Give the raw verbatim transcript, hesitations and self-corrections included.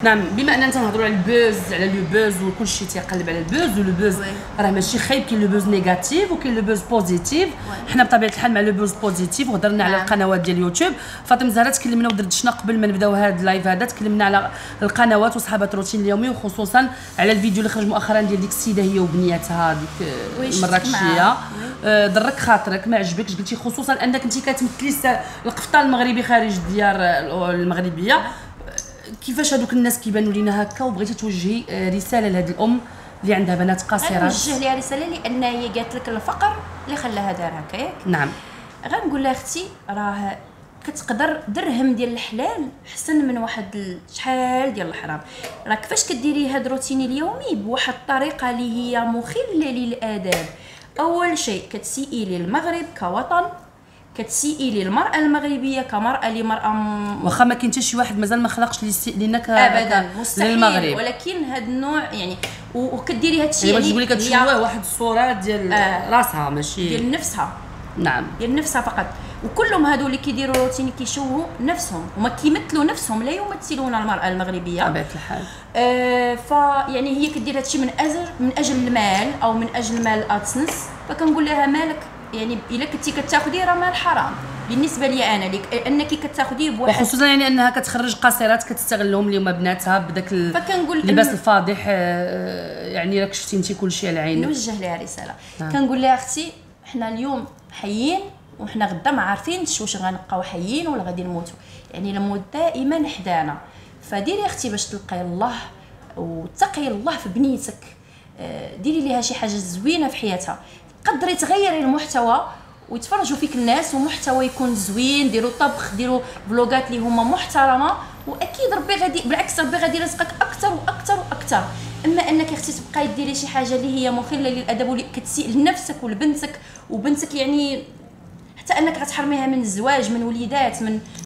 نعم. بما اننا تنهضروا على البوز، على لو بوز وكل شيء تيقلب على البوز، ولو بوز راه ماشي خايب، كاين لو بوز نيجاتيف وكاين لو بوز بوزيتيف. حنا بطبيعه الحال مع لو بوز بوزيتيف وهضرنا على القنوات ديال اليوتيوب. فاطمه زهره تكلمنا ودردشنا قبل ما نبداو هذا اللايف هذا، تكلمنا على القنوات وصحابات الروتين اليومي، وخصوصا على الفيديو اللي خرج مؤخرا ديال ديك السيده هي وبنياتها ديك المراكشيه. ضرك خاطرك ما عجبكش، قلتي خصوصا انك انت كتمثلي القفطان المغربي خارج الديار المغربيه. كيفاش هذوك الناس كيبانوا لينا هكا، وبغيتي توجهي رساله لهذه الام اللي عندها بنات قاصرات؟ نوجه لها رساله لان هي قالت لك الفقر اللي خلاها دار هكا ياك. نعم. غنقول لها اختي راه كتقدر درهم ديال الحلال احسن من واحد شحال ديال الحرام. راه كيفاش كديري هذا الروتين اليومي بواحد الطريقه اللي هي مخله للاداب. اول شيء كتسيئي للمغرب كوطن، كتسيئي للمراه المغربيه كمراه لمراه م... واخا ما كاين حتى شي واحد مازال ما خلقش لينا ك ابدا مستحيل للمغرب، ولكن هذا النوع يعني وكديري هذا الشيء يعني يعني تقولي كتشوه واحد الصوره ديال آه راسها ماشي ديال نفسها. نعم. ديال نفسها فقط. وكلهم هادو اللي كيديروا روتين كيشوهوا نفسهم وما كيمثلوا نفسهم، لا يمثلون المراه المغربيه بطبيعه الحال. آه فيعني هي كدير هادشي من اجل من اجل المال او من اجل مال الادسنس. فكنقول لها مالك يعني الا كنتي كتاخديه راه مال حرام بالنسبه لي انا لك، انك كتاخديه بواحد وخصوصا يعني انها كتخرج قاصرات كتستغلهم اليوم بناتها بداك اللباس الفاضح. يعني راك شفتي انت كلشي على عينك. نوجه لها رساله آه. كنقول لها اختي حنا اليوم حيين وحنا غدا ما عارفينش واش غنبقاو حيين ولا غادي نموتوا، يعني الموت دائما حدانا. فديري اختي باش تلقاي الله وتقي الله في بنيتك، ديري ليها شي حاجه زوينه في حياتها. قدري تغيري المحتوى ويتفرجوا فيك الناس ومحتوى يكون زوين، ديروا طبخ، ديروا فلوغات اللي هما محترمه، واكيد ربي غادي بالعكس ربي غادي يرزقك اكثر واكثر واكثر. اما انك اختي تبقاي ديري شي حاجه اللي هي مخله للادب واللي كتسيء لنفسك ولبنتك وبنتك، يعني حتى انك غتحرميها من الزواج، من وليدات، من